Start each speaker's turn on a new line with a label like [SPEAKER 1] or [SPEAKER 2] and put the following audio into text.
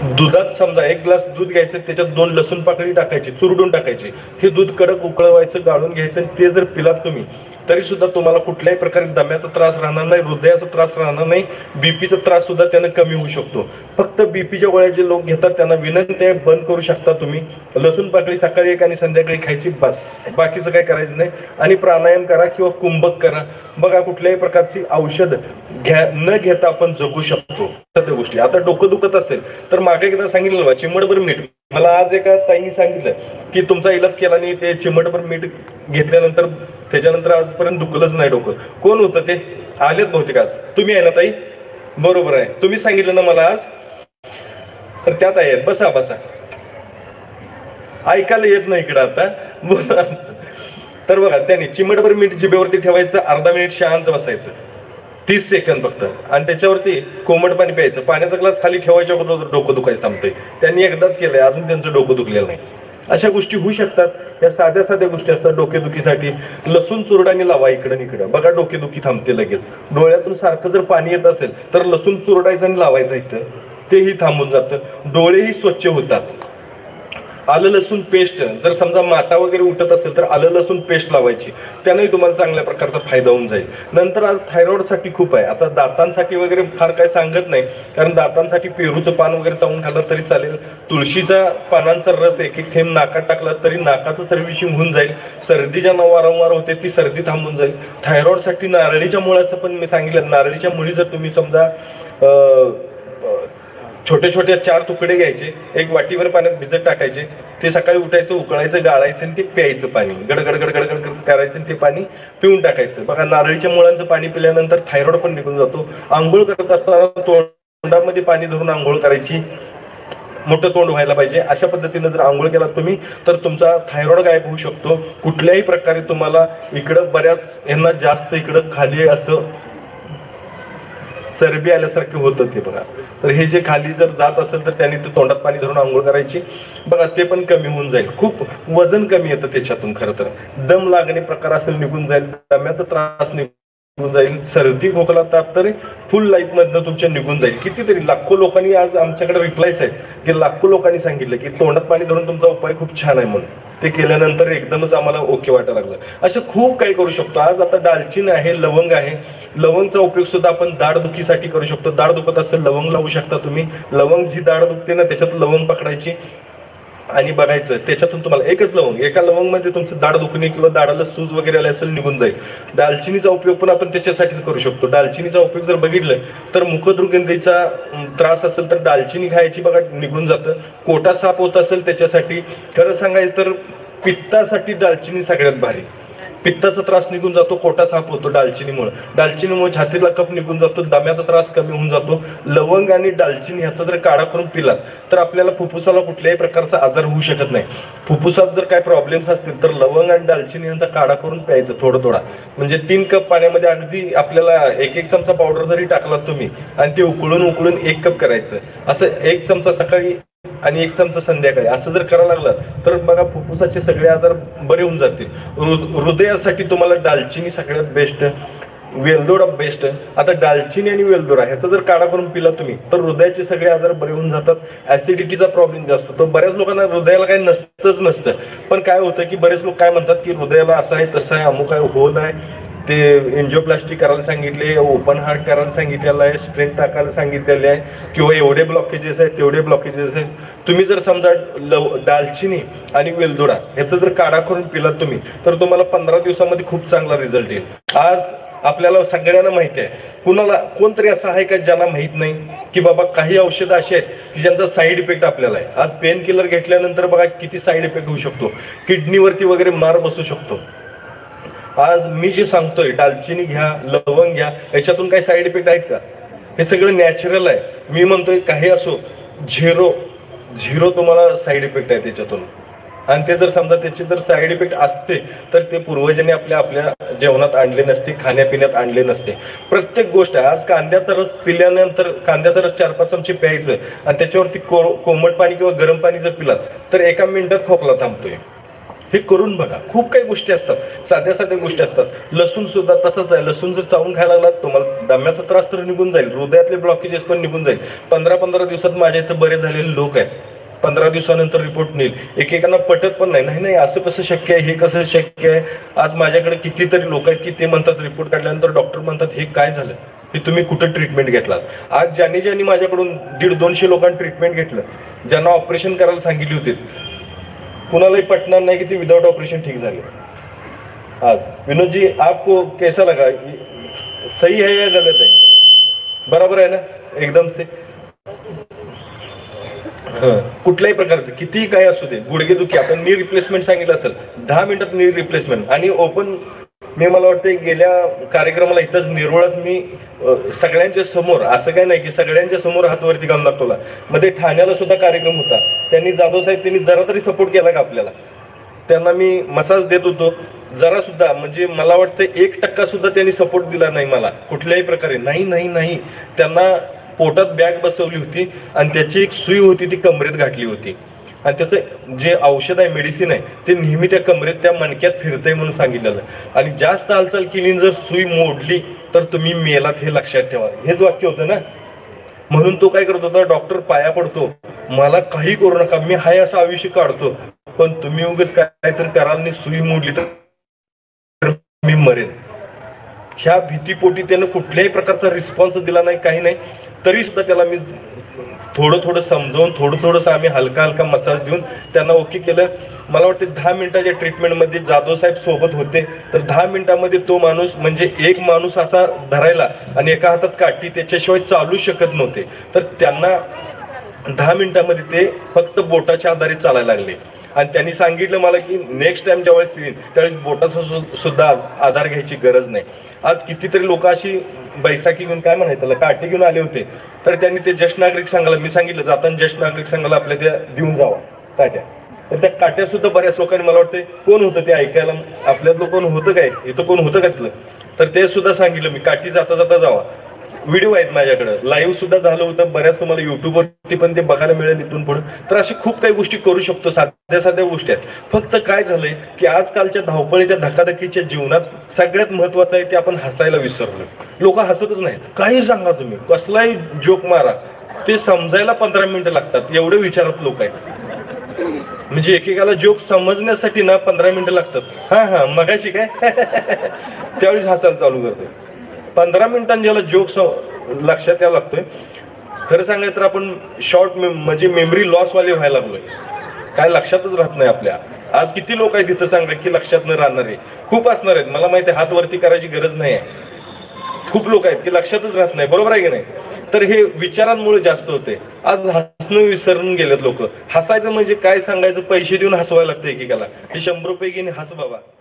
[SPEAKER 1] दुधात समजा 1 ग्लास दूध घ्यायचं, त्याच्यात 2 लसूण पाकळी टाकायची, चुरडून टाकायची, हे दूध कडक उकळवायचं, गाळून घ्यायचं आणि ते जर पिलात तुम्ही तरी सुद्धा तुम्हाला कुठल्याही प्रकारे दम्याचा त्रास राहणार नाही, हृदयाचा त्रास राहणार नाही, बीपीचा त्रास सुद्धा त्यानं कमी होऊ शकतो. फक्त बीपीच्या गोळ्या जे लोक घेतात त्यांना विनंती आहे, बंद करू शकता तुम्ही. लसूण पाकळी सकाळी 1 आणि संध्याकाळी खायची, बस, बाकीचं काय करायचं नाही. आणि प्राणायाम करा किंवा कुंभक करा. बघा, कुठल्याही प्रकारची औषध न घेता आपण जगू शकतो सध्या गोष्टी. आता डोकं दुखत असेल तर मागे एकदा सांगितलं बा, चिमटभर मीठ. मला आज एका ताईंनी सांगितलं की तुमचा इलाज केला आणि ते चिमटभर मीठ घेतल्यानंतर त्याच्यानंतर आजपर्यंत दुखलंच नाही डोकं. कोण होतं ते? आलेत बहुतेक आज. तुम्ही आहे ना ताई? बरोबर आहे, तुम्ही सांगितलं ना मला आज. तर त्यात आहेत, बसा बसा, ऐकायला येत नाही इकडं आता. तर बघा, त्याने चिमटभर मीठ जिभेवरती ठेवायचं, अर्धा मिनिट शांत बसायचं, 30 सेकंद फक्त, आणि त्याच्यावरती कोमट पाणी प्यायचं. पाण्याचा ग्लास खाली ठेवायच्या अगोदर डोकं दुखायचं थांबतंय. त्यांनी एकदाच केलंय, अजून त्यांचं डोकं दुखलेलं नाही. अशा गोष्टी होऊ शकतात. या साध्या साध्या गोष्टी असतात डोकेदुखीसाठी. लसूण चुरडाने लावा इकडं इकडं, बघा डोकेदुखी थांबते लगेच. डोळ्यातून सारखं जर पाणी येत असेल तर लसूण चुरडायचं आणि लावायचं इथं, तेही थांबून जातं. डोळेही स्वच्छ होतात. आलं लसूण पेस्ट, जर समजा माता वगैरे उठत असेल तर आलं लसूण पेस्ट लावायची, त्यानंही तुम्हाला चांगल्या प्रकारचा फायदा होऊन जाईल. नंतर आज थायरॉइडसाठी खूप आहे. आता दातांसाठी वगैरे फार काय सांगत नाही, कारण दातांसाठी पेरूचं पान वगैरे चावून खाल्लं तरी चालेल. तुळशीचा पानांचा रस 1-1 थेंब नाकात टाकला तरी नाकाचं सर्व्हिसिंग होऊन जाईल. सर्दी ज्यांना वारंवार होते ती सर्दी थांबून जाईल. थायरॉइडसाठी नारळीच्या मुळाचं पण मी सांगितलं, नारळीच्या मुळी जर तुम्ही समजा छोटे छोटे 4 तुकडे घ्यायचे, 1 वाटीभर पाण्यात भिजत टाकायचे, ते सकाळी उठायचं, उकळायचं, गाळायचं आणि ते प्यायचं पाणी, गडगड गडगड गडगड करायचं आणि ते पाणी पिऊन टाकायचं. बघा, नारळीच्या मुळांचं पाणी पिल्यानंतर थायरॉइड पण निघून जातो. आंघोळ करत असताना तोंडामध्ये पाणी धरून आंघोळ करायची, मोठं तोंड व्हायला पाहिजे. अशा पद्धतीने जर आंघोळ केला तुम्ही तर तुमचा थायरॉइड गायब होऊ शकतो. कुठल्याही प्रकारे तुम्हाला इकडं बऱ्याच यांना जास्त इकडं खाली असं चरबी आल्यासारखं होतं ते बघा. तर हे जे खाली जर जात असेल तर त्याने ते तोंडात पाणी धरून आंघोळ करायची, बघा ते पण कमी होऊन जाईल. खूप वजन कमी येतं त्याच्यातून. खरं तर दम लागणे प्रकार असेल निघून जाईल, दम्याचा त्रास निघून जाईल, सर्दी खोकला ताप तरी फुल लाईफ मधनं तुमच्या निघून जाईल. कितीतरी लाखो लोकांनी आज आमच्याकडे रिप्लायच आहेत की लाखो लोकांनी सांगितलं की तोंडात पाणी धरून तुमचा उपाय खूप छान आहे म्हणून. ते केल्यानंतर एकदमच आम्हाला ओके वाटायला लागलं. असं खूप काही करू शकतो. आज आता दालचिनी आहे, लवंग आहे. लवंगचा उपयोग सुद्धा आपण दाढदुखीसाठी करू शकतो. दाढ दुखत असेल लवंग लावू शकता तुम्ही. लवंग जी दाढ दुखते ना त्याच्यात लवंग पकडायची आणि बघायचं, त्याच्यातून तुम्हाला एकच लवंग, एका लवंग मध्ये तुमचं दाढ दुखणे किंवा दाढाला सूज वगैरे आले असेल निघून जाईल. दालचिनीचा उपयोग पण आपण त्याच्यासाठीच करू शकतो. दालचिनीचा उपयोग जर बघितलं तर मुखदुर्गंधीचा त्रास असेल तर दालचिनी खायची, बघा निघून जातं. कोटा साफ होत असेल त्याच्यासाठी, खरं सांगायचं तर पित्तासाठी दालचिनी सगळ्यात भारी. पित्ताचा त्रास निघून जातो, कोटा साफ होतो दालचिनीमुळे. दालचिनीमुळे छातीला कफ निघून जातो, दम्याचा त्रास कमी होऊन जातो. लवंग आणि दालचिनी ह्याचा जर काढा करून पिलात तर आपल्याला फुफ्फुसाला कुठल्याही प्रकारचा आजार होऊ शकत नाही. फुफ्फुसात जर काय प्रॉब्लेम्स असतील तर लवंग आणि दालचिनी यांचा काढा करून प्यायचं थोडं थोडा. म्हणजे 3 कप पाण्यामध्ये अगदी आपल्याला 1-1 चमचा पावडर जरी टाकला तुम्ही आणि ते उकळून 1 कप करायचं. असं 1 चमचा सकाळी आणि 1 चमचा संध्याकाळी असं जर करायला लागलं तर बघा फुफ्फुसाचे सगळे आजार बरे होऊन जातील. हृदयासाठी तुम्हाला दालचिनी सगळ्यात बेस्ट, वेलदोडा बेस्ट. आता दालचिनी आणि वेलदोडा ह्याचा जर काढा करून पिला तुम्ही तर हृदयाचे सगळे आजार बरे होऊन जातात. ऍसिडिटीचा प्रॉब्लेम जास्त होतो. बऱ्याच लोकांना हृदयाला काही नसतं, पण काय होतं की बरेच लोक काय म्हणतात की हृदयाला असं आहे तसं आहे, अमुक आहे, होल आहे, ते एन्जिओप्लास्टी करायला सांगितले, ओपन हार्ट करायला सांगितलेलं आहे, स्ट्रेंथ टाकायला सांगितलेले आहे, किंवा एवढे ब्लॉकेजेस आहेत तेवढे ब्लॉकेजेस आहेत. तुम्ही जर समजा दालचिनी आणि वेलदोडा ह्याचा जर काढा करून पिलात तुम्ही तर तुम्हाला 15 दिवसामध्ये खूप चांगला रिझल्ट येईल. आज आपल्याला सगळ्यांना माहिती आहे, कुणाला कोणतरी असं आहे का ज्यांना माहित नाही की बाबा काही औषधं अशी आहेत की ज्यांचा साईड इफेक्ट आपल्याला आहे. आज पेन किलर घेतल्यानंतर बघा किती साईड इफेक्ट होऊ शकतो, किडनीवरती वगैरे मार बसू शकतो. आज मी जे सांगतोय दालचिनी घ्या, लवंग घ्या, याच्यातून काही साईड इफेक्ट आहेत का? हे सगळं नॅचरल आहे. मी म्हणतोय काही असो, झिरो तुम्हाला साईड इफेक्ट आहे त्याच्यातून. आणि ते जर समजा त्याचे जर साईड इफेक्ट असते तर ते पूर्वजांनी आपल्या जेवणात आणले नसते, खाण्यापिण्यात आणले नसते. प्रत्येक गोष्ट आज कांद्याचा रस पिल्यानंतर कांद्याचा रस 4-5 चमचे प्यायचं आणि त्याच्यावरती कोमट पाणी किंवा गरम पाणी जर पिलात तर 1 मिनिटात खोकला थांबतोय. हे करून बघा. खूप काही गोष्टी असतात, साध्या साध्या गोष्टी असतात. लसूण सुद्धा तसंच आहे. लसूण जर चावून खायला लागला तुम्हाला दम्याचा त्रास तर निघून जाईल, हृदयातले ब्लॉकेजेस पण निघून जाईल. 15-15 दिवसात माझ्या इथं बरे झालेले लोक आहेत. 15 दिवसानंतर रिपोर्ट नेईल. एकेकांना पटत पण नाही, नाही नाही असं कसं शक्य आहे, हे कसं शक्य आहे. आज माझ्याकडे कितीतरी लोक आहेत की ते म्हणतात रिपोर्ट काढल्यानंतर डॉक्टर म्हणतात हे काय झालं, हे तुम्ही कुठं ट्रीटमेंट घेतलात. आज ज्यांनी माझ्याकडून 150-200 लोकांनी ट्रीटमेंट घेतलं, ज्यांना ऑपरेशन करायला सांगितली होती, कुणालाही पटणार नाही की ते विदाउट ऑपरेशन ठीक झाले. आज विनोद जी आपको कैसा लगा, सही है या गलत है? बराबर आहे ना एकदम से. कुठल्याही प्रकारचं कितीही काय असू दे, गुडघेदुखी आपण नी रिप्लेसमेंट सांगितलं असेल 10 मिनिटात नी रिप्लेसमेंट. आणि ओपन मी मला वाटतं गेल्या कार्यक्रमाला इथंच निरोळच मी सगळ्यांच्या समोर, असं काय नाही की सगळ्यांच्या समोर हातवरती घालून दाखवला. मध्ये ठाण्याला सुद्धा कार्यक्रम होता, त्यांनी जाधव साहेब त्यांनी जरा तरी सपोर्ट केला का आपल्याला? त्यांना मी मसाज देत होतो, जरा सुद्धा म्हणजे मला वाटतं 1% सुद्धा त्यांनी सपोर्ट दिला नाही मला कुठल्याही प्रकारे. नाही त्यांना पोटात बॅग बसवली होती आणि त्याची एक सुई होती ती कमरेत घातली होती आणि त्याचं जे औषध आहे, मेडिसिन आहे, ते नेहमी त्या कमरेत त्या मणक्यात फिरतंय म्हणून सांगितलेलं. आणि जास्त हालचाल केली जर सुई मोडली तर तुम्ही मेलात, हे लक्षात ठेवा. हेच वाक्य होतं ना. म्हणून तो काय करत होता, डॉक्टर पाया पडतो, मला काही करू नका, मी हाय असं आयुष्य काढतो, पण तुम्ही उगाच काहीतरी कराल आणि सुई मोडली तर मी मरेन. ह्या भीतीपोटी त्यानं कुठल्याही प्रकारचा रिस्पॉन्स दिला नाही, काही नाही. तरी सुद्धा त्याला मी थोडं समजावून थोडंसं आम्ही हलका मसाज देऊन त्यांना ओके केलं. मला वाटतं 10 मिनिटाच्या ट्रीटमेंटमध्ये जाधव साहेब सोबत होते. तर 10 मिनिटामध्ये तो माणूस, म्हणजे एक माणूस असा धरायला आणि एका हातात काठी, त्याच्याशिवाय चालू शकत नव्हते. तर त्यांना 10 मिनिटामध्ये ते फक्त बोटाच्या आधारे चालायला लागले. आणि त्यांनी सांगितलं मला की नेक्स्ट टाइम ज्यावेळेस येईल त्यावेळेस बोटाचा सुद्धा आधार घ्यायची गरज नाही. आज कितीतरी लोक अशी बैसाखी घेऊन, काय म्हणायचं त्याला, काठी घेऊन आले होते. तर त्यांनी ते ज्येष्ठ नागरिक संघाला, मी सांगितलं जाताना ज्येष्ठ नागरिक संघाला आपल्या त्या देऊन जावा काट्या. तर त्या काट्या सुद्धा बऱ्याच लोकांनी, मला वाटतं कोण होतं ते ऐकायला, आपल्यातलं कोण होतं काय, इथं कोण होतं का तिथलं, तर ते सुद्धा सांगितलं मी, काठी जाता जावा. व्हिडिओ आहेत माझ्याकडे, लाईव्ह सुद्धा झालं होतं, बऱ्याच तुम्हाला युट्यूबवरती पण ते बघायला मिळेल इथून पुढे. तर अशी खूप काही गोष्टी करू शकतो, साध्या गोष्टी आहेत. फक्त काय झालंय की आजकालच्या धावपळीच्या धकाधकीच्या जीवनात सगळ्यात महत्वाचं आहे ते आपण हसायला विसरलो. लोक हसतच नाहीत. काही सांगा तुम्ही, कसलाही जोक मारा, ते समजायला 15 मिनिटं लागतात, एवढे विचारात लोक आहेत. म्हणजे एकेकाला जोक समजण्यासाठी ना 15 मिनिटं लागतात. हा मगाशी काय त्यावेळेस हसायला चालू करतो. 15 मिनिटांनी ज्याला जोक लक्षात यायला लागतोय. खरं सांगायचं तर आपण शॉर्ट म्हणजे मेमरी लॉस वाले व्हायला लागलोय, काय लक्षातच राहत नाही आपल्या. आज किती लोक आहेत तिथं सांगा की लक्षात न राहणारे, खूप असणार आहेत. मला माहिती आहे, हात वरती करायची गरज नाही आहे. खूप लोक आहेत की लक्षातच राहत नाही, बरोबर आहे की नाही. तर हे विचारांमुळे जास्त होते. आज हसणं विसरून गेलेत लोक. हसायचं म्हणजे काय सांगायचं, पैसे देऊन हसवायला लागतं एकेकाला, हे 100 रुपये घेऊन हस बाबा.